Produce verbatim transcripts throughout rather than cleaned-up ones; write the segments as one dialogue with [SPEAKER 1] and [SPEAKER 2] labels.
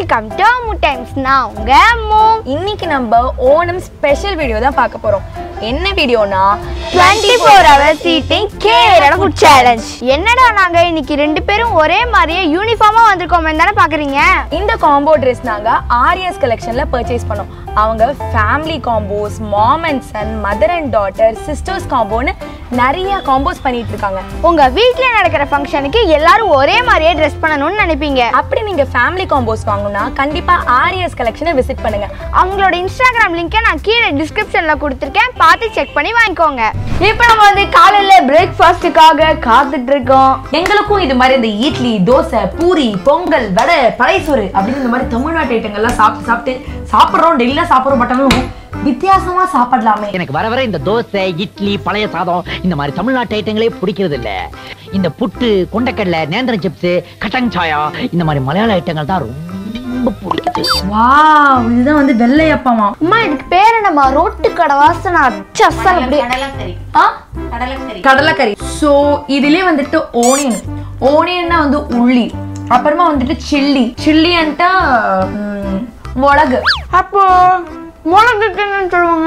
[SPEAKER 1] Welcome to Ammu times. நான் உங்க அம்மு.
[SPEAKER 2] இன்னைக்கு நம்ம ஓணம் ஸ்பெஷல் வீடியோ தான் பார்க்க போறோம். என்ன வீடியோனா
[SPEAKER 1] twenty four hours eating Kerala food challenge. என்னடா நாங்க இன்னைக்கு ரெண்டு பேரும் ஒரே மாதிரியே யூனிஃபார்மா வந்திருக்கோமே தானே பாக்குறீங்க.
[SPEAKER 2] இந்த காம்போ ட்ரெஸ் நாங்க ஆர்எஸ் கலெக்ஷன்ல பர்ச்சேஸ் பண்ணோம். அவங்க family combos, mom and son, mother and daughter, sisters காம்போன்னு நிறைய காம்போஸ் பண்ணிட்டு இருக்காங்க.
[SPEAKER 1] உங்க வீட்ல நடக்கிற ஃபங்க்ஷனுக்கு எல்லாரும் ஒரே மாதிரியே ட்ரெஸ் பண்ணணும்னு நினைப்பீங்க.
[SPEAKER 2] அப்படி நீங்க ஃபேமிலி காம்போஸ் வாங்கணும்னா கண்டிப்பா ஆர்எஸ் கலெக்ஷனை விசிட் பண்ணுங்க.
[SPEAKER 1] அவங்களோட இன்ஸ்டாகிராம் லிங்கை நான் கீழே டிஸ்கிரிப்ஷன்ல கொடுத்துருக்கேன், பார்த்து செக் பண்ணி வாங்கிக்கோங்க.
[SPEAKER 2] இப்போ நம்ம வந்து காலையில பிரேக்ஃபாஸ்ட்டுக்காக காத்துட்டு இருக்கோம். எங்களுக்கும் இது மாதிரி இந்த இட்லி, தோசை, பூரி, பொங்கல், வடை, பழையசோறு அப்படின்னு இந்த மாதிரி தமிழ்நாட்டு ஐட்டங்கள்லாம் சாப்பிட்டு சாப்பிட்டு சாப்பிட்றோம். டெய்லியா சாப்பிட்றோம். பட்டாலும் வித்தியாசமா சாப்பிடலாமே.
[SPEAKER 3] எனக்கு வர வர இந்த தோசை, இட்லி, பழைய சாதம் இந்த மாதிரி தமிழ்நாட்டு ஐட்டங்களே பிடிக்கிறது இல்ல. இந்த புட்டு, கொண்டக்கடலை, நேந்திரம் சிப்ஸ், கட்டங் சாயா இந்த மாதிரி மலையாள ஐட்டங்கள் தான் ரொம்ப பிடிக்குது.
[SPEAKER 2] வாவ், இதுதான் வந்து வெள்ளையப்பமா.
[SPEAKER 1] அம்மா இதுக்கு பேர் என்னம்மா? ரோட்டு கடை வாசனை அச்சு அசல். அப்படியே
[SPEAKER 4] கடலைக்கறி.
[SPEAKER 2] ஆ
[SPEAKER 4] கடலைக்கறி.
[SPEAKER 2] கடலைக்கறி. சோ இதுலயே வந்துட்டு ஓனியன், ஓனியன்னா வந்து உள்ளி, அப்புறமா வந்துட்டு சில்லி, சில்லின்ட்டா மிளகு.
[SPEAKER 1] அப்போ மிளகு என்னன்னு சொல்லுவாங்க.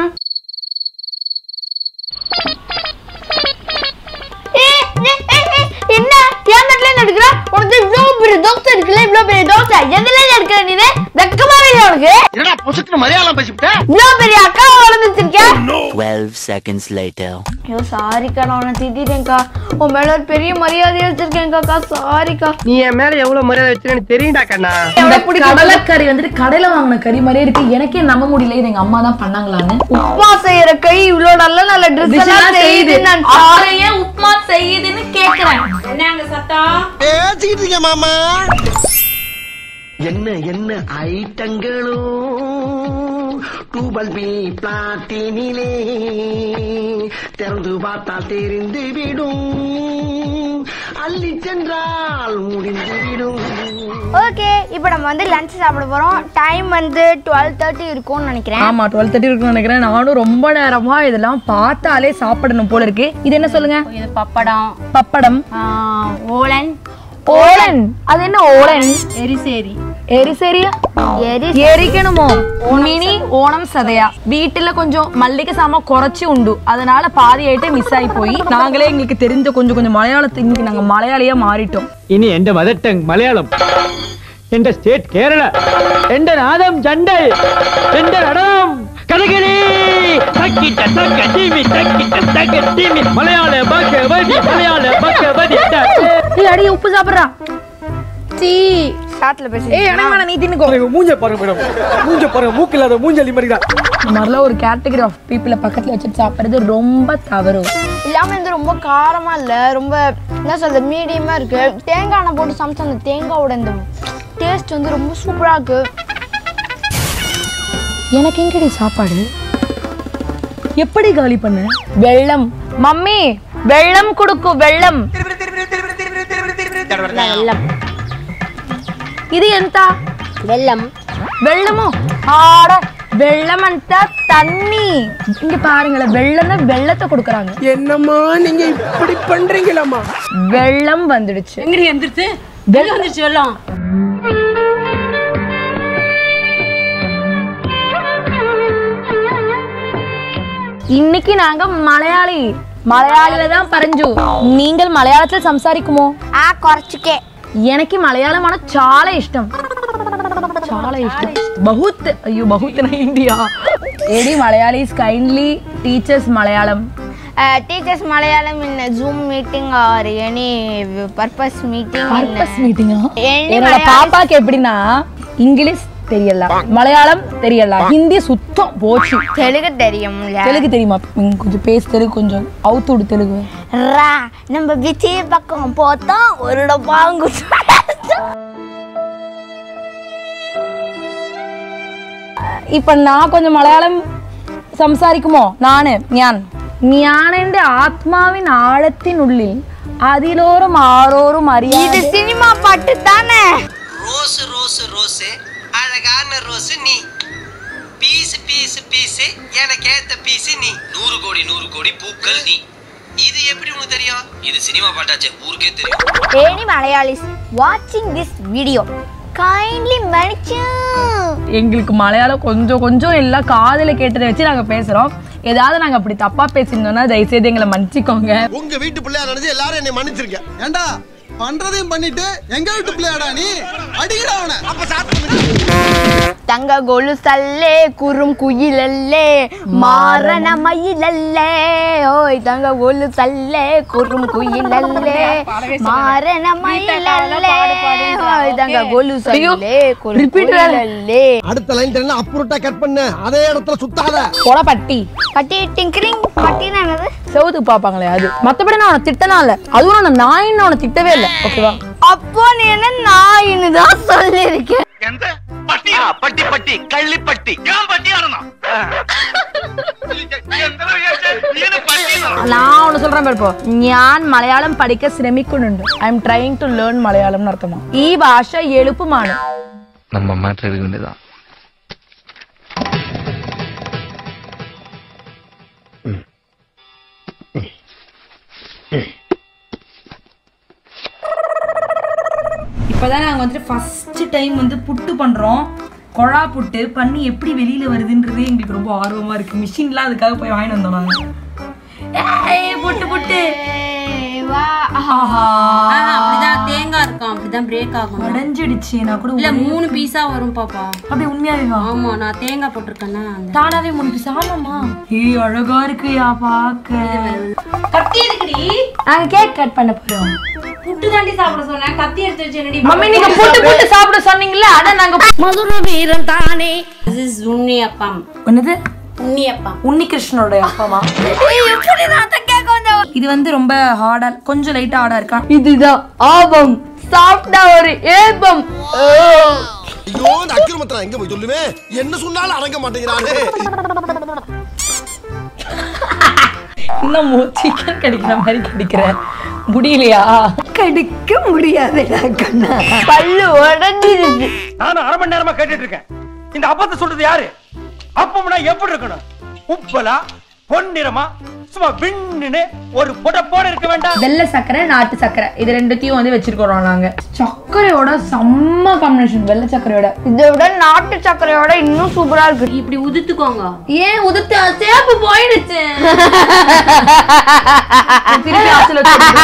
[SPEAKER 1] என்ன ஏன் தட்டுல எடுக்கிற? உனக்கு இவ்வளவு பெரிய தோசை இருக்குல்ல, இவ்வளவு பெரிய தோசை எதுல எடுக்கிற? நீ வெக்கமாவே இல்லை உனக்கு?
[SPEAKER 5] என்னடா பொசுக்கு மலையாளம் பேசிவிட்ட?
[SPEAKER 1] இவ்வளவு பெரிய அக்கா வளர்ந்து வச்சிருக்கியா?
[SPEAKER 6] twelve seconds later.
[SPEAKER 1] ஐயோ சாரிக்கா, நான் உன்னை திட்டிட்டேன்க்கா. உன் மேல ஒரு பெரிய மரியாதையை வச்சிருக்கேன்க்கா. சாரிக்கா.
[SPEAKER 5] நீ என் மேல எவ்வளவு மரியாதை வச்சிருக்கேன்னு தெரியும்டா கண்ணா.
[SPEAKER 2] கடலைக்கறி வந்துட்டு கடையில வாங்கின கறி மாதிரியே இருக்கு. எனக்கே நம்ப முடியல இது எங்க அம்மா தான் பண்ணாங்களான்னு.
[SPEAKER 1] உப்மா செய்யற கை இவ்வளவு நல்ல நல்ல ட்ரெஸ் எல்லாம் செய்யுது. நான்
[SPEAKER 2] ஏன் உப்மா செய்யுதுன்னு கேக்குறேன்.
[SPEAKER 4] என்னங்க சத்தம்?
[SPEAKER 5] பேசிக்கிட்டு இருக்க மாமா. என்ன என்ன ஐட்டங்களோ டூபல் பி பிளாட்டினிலே திறந்து பார்த்தால் தெரிந்து விடும், அள்ளி சென்றால் முடிந்து விடும்.
[SPEAKER 1] ஓகே, இப்போ நம்ம வந்து லஞ்ச் சாப்பிட போறோம். டைம் வந்து டுவெல் தேர்ட்டி இருக்கும்னு நினைக்கிறேன்.
[SPEAKER 2] ஆமா, டுவெல் தேர்ட்டி இருக்கும்னு நினைக்கிறேன். நானும் ரொம்ப நேரமா இதெல்லாம் பார்த்தாலே சாப்பிடணும் போல இருக்கு. இது என்ன சொல்லுங்க?
[SPEAKER 4] இது பப்படம்.
[SPEAKER 2] பப்படம்.
[SPEAKER 4] ஓலன்.
[SPEAKER 2] ஓலன். அது என்ன ஓலன்?
[SPEAKER 4] எரிசேரி.
[SPEAKER 2] எரிசேரியா? எரிக்கணுமோ? மினி ஓணம் சதையா. வீட்டுல கொஞ்சம் மல்லிகை சாமா குறைச்சி உண்டு, அதனால பாதி ஆயிட்டு மிஸ் ஆகி போய் நாங்களே எங்களுக்கு தெரிஞ்ச கொஞ்சம் கொஞ்சம் மலையாளத்தை இன்னைக்கு நாங்க மலையாளியா மாறிட்டோம்.
[SPEAKER 7] ഇനി എന്റെ മദർ ടങ് മലയാളം, എന്റെ സ്റ്റേറ്റ് കേരള, എന്റെ നാദം ചണ്ടൽ, എന്റെ നടനം കഥകളി, തക്കിട്ട തക്ക ടീമി തക്കിട്ട തക്ക ടീമി മലയാള ഭഗവതി മലയാള ഭഗവതി.
[SPEAKER 2] ஏய் அடி, உப்பு சாப்பிடுறா.
[SPEAKER 1] டீ சாட்ல பேசி.
[SPEAKER 2] ஏய் எனக்கு வேணா, நீ தின்னுக்கோ.
[SPEAKER 7] மூஞ்ச பாருங்க மேடம், மூஞ்ச பாருங்க, மூக்கு இல்லாத மூஞ்சலி மாதிரி தான்.
[SPEAKER 2] இந்த மாதிரிலாம் ஒரு கேட்டகரி ஆஃப் பீப்புளை பக்கத்துல வச்சுட்டு சாப்பிடுறது ரொம்ப தவறு.
[SPEAKER 1] இல்லாம வந்து ரொம்ப காரமா இல்ல, ரொம்ப என்ன சொல்றது மீடியமா இருக்கு. தேங்காய் எண்ணெய் போட்டு சமைச்ச அந்த தேங்காயோட இந்த டேஸ்ட் வந்து ரொம்ப சூப்பரா இருக்கு.
[SPEAKER 2] எனக்கு எங்கடி சாப்பாடு? எப்படி காலி பண்ண? வெள்ளம் மம்மி, வெள்ளம் குடுக்கு, வெள்ளம்.
[SPEAKER 4] வெல்லம்.
[SPEAKER 2] ఇది ఎంత?
[SPEAKER 4] வெல்லம்.
[SPEAKER 2] வெள்ளமோ? ஆட, வெள்ளம் அந்த தண்ணி. இங்க பாருங்களேன், வெள்ளம் வெள்ளத்தை கொடுக்கறாங்க.
[SPEAKER 5] என்னம்மா நீங்க இப்படி பண்றீங்களாமா?
[SPEAKER 2] வெள்ளம் வந்துடுச்சு.
[SPEAKER 4] எங்கடி வந்துருச்சு? வெல்லம் வந்துருச்சு. வெல்லம்.
[SPEAKER 2] இன்னைக்கு நாங்க மலையாளி, மலையாளில தான் பரஞ்சு. நீங்கள் மலையாளத்தில் సంసారికుమో?
[SPEAKER 1] ஆ குறைச்சுக்கே.
[SPEAKER 2] எனக்கு மலையாளமான చాలా ఇష్టం, చాలా ఇష్టం. बहुत, అయ్యో बहुत नहीं इंडिया. एडी Malayalis kindly teach us Malayalam.
[SPEAKER 1] Uh, teach us Malayalam in a Zoom meeting or any purpose meeting.
[SPEAKER 2] Purpose meeting ஆ?
[SPEAKER 1] Any
[SPEAKER 2] என்னோட பாப்பாக்கு எப்படின்னா இங்கிலீஷ் தெரியல, மலையாளம் தெரியல, ஹிந்தி சுத்தம் போச்சு.
[SPEAKER 1] தெலுங்கு தெரியும்.
[SPEAKER 2] தெலுங்கு தெரியுமா? கொஞ்சம் பேச தெலுங்கு, கொஞ்சம் அவுத்து விடு தெலுங்கு.
[SPEAKER 1] ரா நம்ம விஜய் பக்கம் போத்தா ஒரு டப்பாங்கு.
[SPEAKER 2] ഇപ്പൊ ഞാൻ கொஞ்சம் മലയാളം സംസാരിക്കുമോ? നാണ് ഞാൻ ഞാൻ എന്റെ ആത്മാവിൻ ആഴത്തിനുള്ളിൽ അതിലോറും ആറോറും അറിയാം.
[SPEAKER 1] இது சினிமா பாட்டு தானே.
[SPEAKER 8] ரோஸ் ரோஸ் ரோஸ் அழகான ரோஸ் நீ, பீஸ் பீஸ் பீஸ் எனக்கு ஏத்த பீஸ் நீ, நூறு கோடி நூறு கோடி பூக்கள் நீ. இது எப்படி உனக்கு தெரியும்? இது சினிமா பாட்டாச்சே, ஊருக்கே தெரியும்.
[SPEAKER 1] Any Malayalis watching this video, kindly மன்னிச்சு.
[SPEAKER 2] எங்களுக்கு மலையாளம் கொஞ்சம் கொஞ்சம் எல்லாம் காதுல கேட்டதை வச்சு நாங்க பேசுறோம். ஏதாவது நாங்க அப்படி தப்பா பேசியிருந்தோம்னா தயவுசெய்து எங்களை மன்னிச்சுக்கோங்க.
[SPEAKER 5] உங்க வீட்டு பிள்ளையா நினைச்சு எல்லாரும் என்னை மன்னிச்சிருக்கேன். ஏண்டா பண்றதையும் பண்ணிட்டு எங்க வீட்டு பிள்ளையாடா நீ? அடிக்கடா அவனை. அப்ப சாப்பிட்டு
[SPEAKER 1] தங்க கொலுசல்லே குறும் குயிலல்லே மாரண மயிலல்லே ஓய் தங்க கொலுசல்லே குறும் குயிலல்லே மாரண மயிலல்லே ஓய் தங்க கொலுசல்லே குறும் குயிலல்லே.
[SPEAKER 5] அடுத்த லைன் தெரியல அப்புறட்டா கட் பண்ணு. அதே இடத்துல சுத்தாத.
[SPEAKER 2] கொலை பட்டி
[SPEAKER 1] பட்டி டிங்கரிங் பட்டினா என்னது?
[SPEAKER 2] செவுத்து பாப்பாங்களே அது. மத்தபடி நான் அவனை திட்டனா இல்ல. அதுவும் நான் நாயின்னு அவனை திட்டவே இல்லை. ஓகேவா?
[SPEAKER 1] அப்போ நீ என்ன நாயின்னு தான் சொல்லியிருக்கேன்.
[SPEAKER 9] எந்த பட்டியா? பட்டி பட்டி கள்ளிப்பட்டி ஏன் பட்டி ஆடணும்?
[SPEAKER 2] நான் ஒண்ணு சொல்றேன் பாருப்போ. ഞാൻ മലയാളം പഠിക്കാൻ ശ്രമിക്കുന്നുണ്ട്. I am trying to learn Malayalam എന്ന് അർത്ഥമാ. ഈ ഭാഷ എളുപ്പമാണ്.
[SPEAKER 9] நம்ம மாற்ற இருக்க வேண்டியதான்.
[SPEAKER 2] இப்பதான் நாங்க வந்துட்டு ஃபர்ஸ்ட் டைம் வந்து புட்டு பண்றோம். கொழா புட்டு பண்ணி எப்படி வெளியில வருதுன்றது எங்களுக்கு ரொம்ப ஆர்வமா இருக்கு. மிஷின்லாம் அதுக்காக போய் வாங்கிட்டு வந்தோம் நாங்க. ஏய் புட்டு புட்டு
[SPEAKER 1] வா.
[SPEAKER 4] அப்படிதான் தேங்காய் இருக்கும், அப்படிதான் பிரேக் ஆகும்.
[SPEAKER 2] உடைஞ்சிடுச்சு. நான் கூட
[SPEAKER 4] இல்ல மூணு பீஸா வரும் பாப்பா.
[SPEAKER 2] அப்படி உண்மையாவே வா.
[SPEAKER 4] ஆமா நான் தேங்காய் போட்டிருக்கேன்னா
[SPEAKER 2] தானாவே மூணு பீஸ். ஆமாமா. ஏய் அழகா இருக்குயா பாக்க.
[SPEAKER 4] கத்தி எதுக்குடி?
[SPEAKER 2] நாங்க கேக் கட் பண்ண போறோம்.
[SPEAKER 4] புட்டு தாண்டி சாப்பிட சொன்னேன், கத்தி எடுத்து வச்சு என்னடி?
[SPEAKER 2] மம்மி நீங்க புட்டு புட்டு சாப்பிட சொன்னீங்கல்ல, அத நாங்க
[SPEAKER 1] மதுர வீரன் தானே.
[SPEAKER 4] This is unniyappam.
[SPEAKER 2] என்னது?
[SPEAKER 4] உண்ணியப்பம்.
[SPEAKER 2] உன்னி கிருஷ்ணனோட அப்பமா.
[SPEAKER 1] எப்படி நான் கேக்க வந்தேன்.
[SPEAKER 2] இது வந்து ரொம்ப ஹார்டா, கொஞ்சம் லைட்டா ஹார்டா இருக்கா. இதுதான் ஆபம். சாஃப்ட்டா ஒரு ஏபம்.
[SPEAKER 5] ஐயோ இந்த அக்கிரமத்தை எங்க போய் சொல்லுவே? என்ன சொன்னாலும் அடங்க மாட்டேங்கிறானே.
[SPEAKER 2] இன்னும் சிக்கன் கடிக்கிற மாதிரி கடிக்கிற முடியலையா? கடிக்க முடியாதுடா கண்ணா. பல்லு உடைஞ்சிருச்சு.
[SPEAKER 7] நானும் அரை மணி நேரமா கேட்டுட்டு இருக்கேன். இந்த அப்பத்தை சொல்றது யாரு? அப்பம்னா எப்படி இருக்கணும்? உப்பலா பொன்னிறமா சும்மா விண்ணுன்னு ஒரு புடப்போட இருக்க வேண்டாம்.
[SPEAKER 2] வெள்ளை சக்கரை நாட்டு சக்கரை இது ரெண்டுத்தையும் வந்து வச்சிருக்கோம் நாங்க. சக்கரையோட செம்ம காம்பினேஷன். வெள்ளை சக்கரையோட
[SPEAKER 1] இதை விட நாட்டு சக்கரையோட இன்னும் சூப்பரா இருக்கு.
[SPEAKER 4] இப்படி உதுத்துக்கோங்க.
[SPEAKER 2] ஏன் உதுத்து சேப்பு போயிடுச்சு. திருப்பி ஆத்துல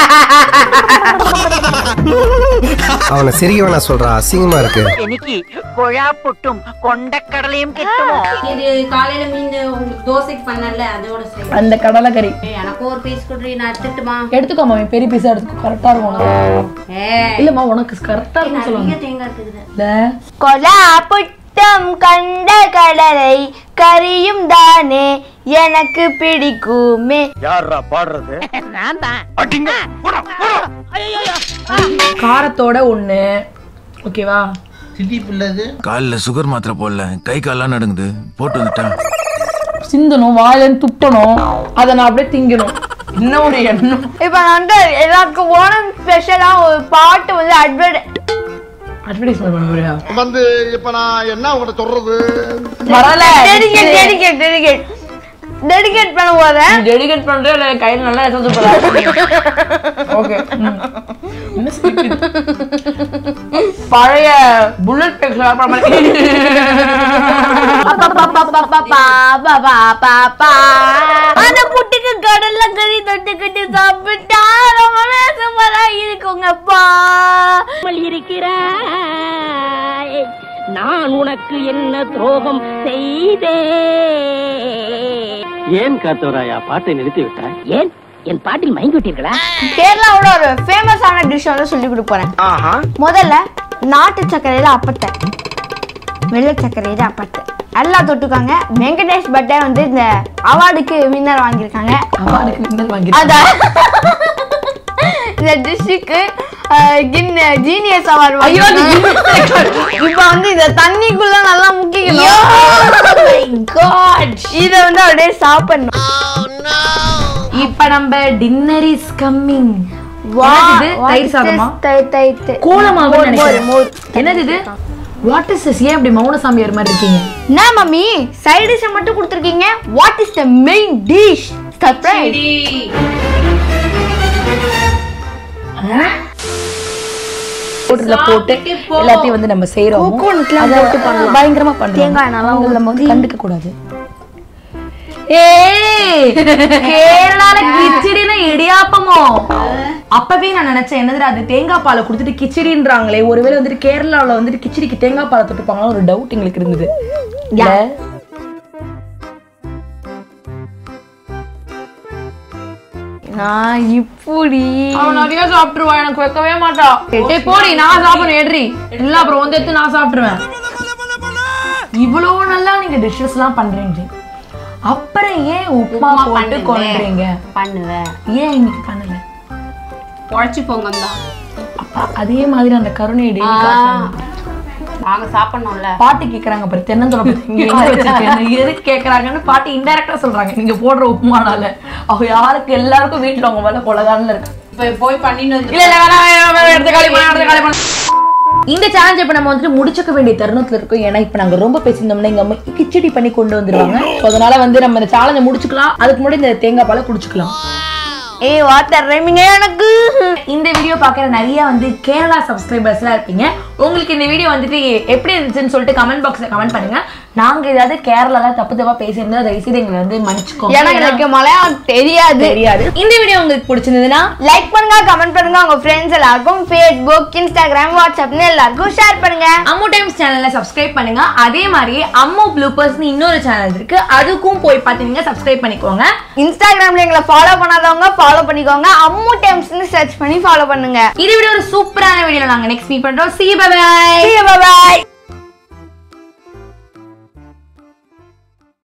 [SPEAKER 5] அவனை சிரிக்கவனா சொல்றா, அசிங்கமா இருக்கு.
[SPEAKER 3] എനിക്ക് കൊഴാ പുട്ടും കൊണ്ടക്കടലയും കിട്ടുമോ?
[SPEAKER 4] இது காலையில மீன் உங்களுக்கு தோசைக்கு பண்ணல அதோட சரி.
[SPEAKER 2] அந்த கடலை கறி
[SPEAKER 4] எனக்கு ஒரு பீஸ் குடுறீ, நான் எடுத்துட்டுமா?
[SPEAKER 2] எடுத்துக்கோ மாமி. பெரிய பீஸா எடுத்துக்கோ. கரெக்டா இருக்கும் உனக்கு.
[SPEAKER 4] ஏய்
[SPEAKER 2] இல்லம்மா உனக்கு கரெக்டா இருக்கும் சொல்லுவாங்க.
[SPEAKER 4] தேங்காய் இருக்குது.
[SPEAKER 2] இல்ல
[SPEAKER 1] கொலா புட்டம் கண்ட கடலை கரியும் தானே எனக்கு பிடிக்குமே.
[SPEAKER 7] யாரா பாடுறது?
[SPEAKER 3] நான் தான்.
[SPEAKER 7] அடிங்க போடா போடா.
[SPEAKER 2] காரத்தோட ஒண்ணு. ஓகேவா?
[SPEAKER 10] கால்ல சுகர் மாத்திரை போடல, கை கால்லாம் நடுங்குது, போட்டு வந்துட்டேன்.
[SPEAKER 2] சிந்தணும், வாயிலன்னு துப்பணும், அதை நான் அப்படியே திங்கணும். என்ன ஒரு எண்ணம்.
[SPEAKER 1] இப்ப நான் வந்து எல்லாருக்கும் ஓணம் ஸ்பெஷலா ஒரு பாட்டு வந்து அட்வர்ட்
[SPEAKER 2] அட்வர்டைஸ்மெண்ட் பண்ண போறியா?
[SPEAKER 5] வந்து இப்ப நான் என்ன உங்கள்ட்ட சொல்றது?
[SPEAKER 2] வரல.
[SPEAKER 1] டெடிகேட் டெடிகேட் டெடிகேட் டெடிகேட் பண்ண போறேன்.
[SPEAKER 2] டெடிகேட் பண்றே இல்ல, கையில நல்லா எசன்ஸ் போடா. ஓகே. என்ன ஸ்கிரிப்ட்? பழைய புல்லட் பேக்ஸ் வர மாதிரி.
[SPEAKER 1] அந்த புட்டுக்கு கடல்ல கறி தொட்டுக்கிட்டு சாப்பிட்டா ரொம்ப சூப்பரா இருக்குங்கப்பா.
[SPEAKER 11] இருக்கிறாய் நான் உனக்கு என்ன துரோகம் செய்தேன்?
[SPEAKER 7] ஏன் காத்தோராயா பாட்டை நிறுத்தி விட்டாய்?
[SPEAKER 11] ஏன் என் பாட்டில் மயங்கி விட்டீர்களா?
[SPEAKER 1] கேரளாவோட ஒரு ஃபேமஸான டிஷ் வந்து சொல்லி கொடுக்க போறேன். முதல்ல நாட்டு சர்க்கரையில அப்பத்தை, வெள்ளை சர்க்கரையில அப்பத்தை எல்லாம் தொட்டுக்காங்க. வெங்கடேஷ் பட்டே வந்து இந்த அவார்டுக்கு வின்னர் வாங்கியிருக்காங்க.
[SPEAKER 2] அவார்டுக்கு வின்னர் வாங்கி
[SPEAKER 1] அதான் இந்த டிஷ்ஷுக்கு ஜீனியஸ் அவார்டு. ஐயோ இப்ப வந்து இத தண்ணிக்குள்ள நல்லா முக்கிக்கணும். இத வந்து அப்படியே சாப்பிடணும்.
[SPEAKER 2] இப்ப நம்ம டின்னர் இஸ் கம்மிங். வாட் இது? தயிர் சாதமா?
[SPEAKER 1] தயிர் தயிர்
[SPEAKER 2] கோலமாவு நினைக்கிறேன். என்னது இது? What is this? ஏன் இப்படி மௌன சாமியார் மாதிரி இருக்கீங்க?
[SPEAKER 1] என்ன மம்மி சைடு டிஷ் மட்டும் கொடுத்திருக்கீங்க? What is the main dish? Surprise.
[SPEAKER 2] போட்டுல போட்டு எல்லாத்தையும் வந்து நம்ம செய்றோம்.
[SPEAKER 1] கோகோனட்லாம் போட்டு பண்ணலாம்.
[SPEAKER 2] பயங்கரமா பண்றோம்.
[SPEAKER 1] தேங்காய் எண்ணெய்லாம்
[SPEAKER 2] அவங்க நம்ம வந்து கண்டுக்க கூடாது. ஏய் கேரளால கிச்சடினா இடியாப்பமோ? அப்பவே நான் நினைச்சேன் என்னது அது தேங்காய் பாலை கொடுத்துட்டு கிச்சடின்றாங்களே, ஒருவேளை வந்துட்டு கேரளாவுல வந்துட்டு கிச்சடிக்கு தேங்காய் பாலை தொட்டுப்பாங்களா ஒரு டவுட் எங்களுக்கு இருந்தது.
[SPEAKER 1] நான் இப்படி
[SPEAKER 2] அவன் நிறைய சாப்பிட்டுருவா, எனக்கு வைக்கவே மாட்டா. ஏய் போடி, நான் சாப்பிடுறேன் எடுறி இல்ல அப்புறம் வந்து எடுத்து நான் சாப்பிட்டுருவேன். இவ்வளவு நல்லா நீங்க டிஷ்ஷஸ் எல்லாம் பண்றீங்க, அப்புறம் ஏன் உப்புமா போட்டு கொண்டுறீங்க?
[SPEAKER 4] பண்ணுவேன்.
[SPEAKER 2] ஏன் இன்னைக்கு பண்ணல?
[SPEAKER 4] உழைச்சி போங்க தான்.
[SPEAKER 2] அதே மாதிரி அந்த கருணை
[SPEAKER 4] நாங்க சாப்பிடணும்ல.
[SPEAKER 2] பாட்டி கேக்குறாங்க பாரு, தென்னந்தோலை எதுக்கு கேக்குறாங்கன்னு பாட்டி இன்டைரக்டா சொல்றாங்க. நீங்க போடுற உப்புமானால அவங்க யாருக்கு எல்லாருக்கும் வீட்டுல அவங்க வேலை கொலகாரன்ல இருக்கு.
[SPEAKER 4] போய் பண்ணிட்டு வந்து
[SPEAKER 2] இல்ல இல்ல எடுத்து காலி பண்ண எடுத்து காலி பண்ண. இந்த சேலஞ்ச் இப்ப நம்ம வந்துட்டு முடிச்சுக்க வேண்டிய தருணத்துல இருக்கோம். ஏன்னா இப்ப நாங்க ரொம்ப பேசியிருந்தோம்னா எங்க அம்மா கிச்சடி பண்ணி கொண்டு வந்துருவாங்க. அதனால வந்து நம்ம இந்த சேலஞ்சை முடிச்சுக்கலாம். அதுக்கு முன்னாடி இந்த தேங்காய் பாலை குடிச்சுக்கலாம்.
[SPEAKER 1] ஏய் வாட்டர் ரைமிங்க எனக்கு.
[SPEAKER 2] இந்த வீடியோ பார்க்குற நிறைய வந்து கேரளா சப்ஸ்கிரைபர்ஸ்லாம் இருப்பீங்க. உங்களுக்கு இந்த வீடியோ வந்துட்டு எப்படி இருந்துச்சுன்னு சொல்லிட்டு கமெண்ட் பாக்ஸில் கமெண்ட் பண்ணுங்க. நாங்க ஏதாவது கேரளால தப்பு தப்பா பேசியிருந்தா தயவுசெய்து எங்களை வந்து மன்னிச்சுக்கோங்க.
[SPEAKER 1] ஏன்னா எனக்கு மலையாளம் தெரியாது
[SPEAKER 2] தெரியாது. இந்த வீடியோ உங்களுக்கு பிடிச்சிருந்ததுன்னா
[SPEAKER 1] லைக் பண்ணுங்க, கமெண்ட் பண்ணுங்க, உங்க ஃப்ரெண்ட்ஸ் எல்லாருக்கும் ஃபேஸ்புக், இன்ஸ்டாகிராம், வாட்ஸ்அப்னு எல்லாருக்கும் ஷேர் பண்ணுங்க.
[SPEAKER 2] அம்மு டைம்ஸ் சேனலை சப்ஸ்கிரைப் பண்ணுங்க. அதே மாதிரி அம்மு ப்ளூப்பர்ஸ்னு இன்னொரு சேனல் இருக்கு, அதுக்கும் போய் பார்த்தீங்கன்னா சப்ஸ்கிரைப் பண்ணிக்கோங்க.
[SPEAKER 1] இன்ஸ்டாகிராம்ல எங்களை ஃபாலோ பண்ணாதவங்க ஃபாலோ பண்ணிக்கோங்க. அம்மு டைம்ஸ்னு சர்ச் பண்ணி ஃபாலோ பண்ணுங்க.
[SPEAKER 2] இது வீடியோ ஒரு சூப்பரான வீடியோல நாங்க நெக்ஸ்ட் மீட் பண்றோம். See you, bye bye.
[SPEAKER 1] See you, bye bye.